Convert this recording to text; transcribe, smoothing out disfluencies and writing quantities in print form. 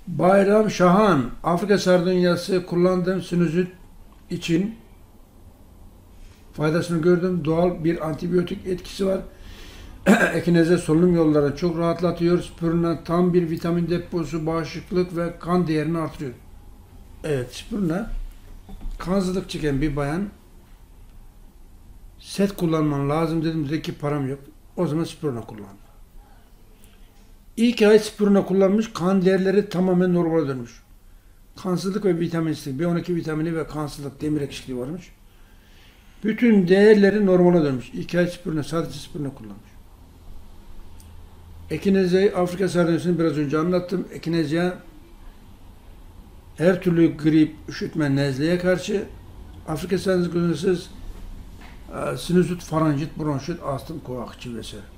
Bayram Şahan, Afrika sardunyası kullandığım sinüzit için faydasını gördüm. Doğal bir antibiyotik etkisi var. Ekineze solunum yollarını çok rahatlatıyor. Spirulina tam bir vitamin deposu, bağışıklık ve kan değerini artırıyor. Evet, spirulina kansızlık çeken bir bayan set kullanman lazım dediğimizde ki param yok. O zaman spirulina kullandı. İlk ay spirulina kullanmış, kan değerleri tamamen normale dönmüş. Kansızlık ve vitaminsizlik, B12 vitamini ve kansızlık, demir eksikliği varmış. Bütün değerleri normale dönmüş. 2 ay spirulina, sadece spirulina kullanmış. Ekinezya, Afrika sardunyasını biraz önce anlattım. Ekinezya her türlü grip, üşütme, nezleye karşı, Afrika sardunyası sinüzit, faranjit, bronşit, astım, koa akciğer vesaire.